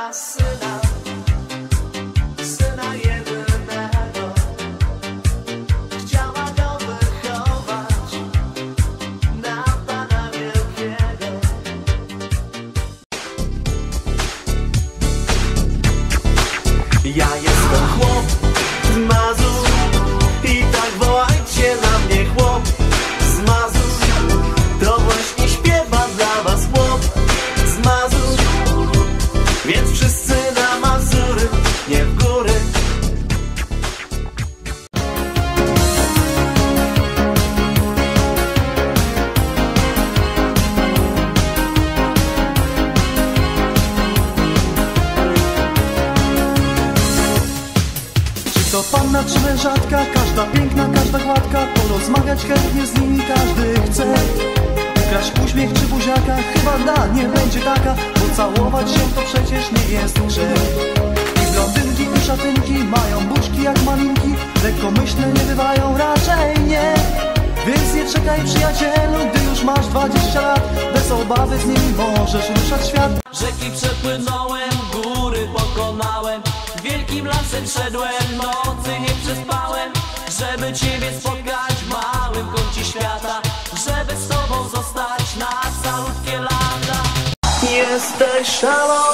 ma syna, syna jedynego. Chciała go wychować na Pana Wielkiego. Ja jestem chłop z Mazur i tak wołajcie na mnie chłop z Mazur. To właśnie śpiewa dla was chłop z Mazur. Więc wszyscy na Mazury, nie w góry. Czy to panna, czy mężatka, każda piękna, każda gładka, porozmawiać chętnie z nimi każdy chce. Ukraść uśmiech czy buziaka, chyba nie będzie taka, bo całować się to przecież nie jest grzech. I blondynki i szatynki mają buźki jak malinki, lekkomyślne nie bywają, raczej nie. Więc nie czekaj przyjacielu, gdy już masz 20 lat, bez obawy z nimi możesz ruszać świat. Rzeki przepłynąłem, góry pokonałem, wielkim lasem szedłem, nocy nie przespałem, żeby Ciebie spotkać w małym kącie świata, żeby z Tobą zostać na calutkie lata. Jesteś szalony.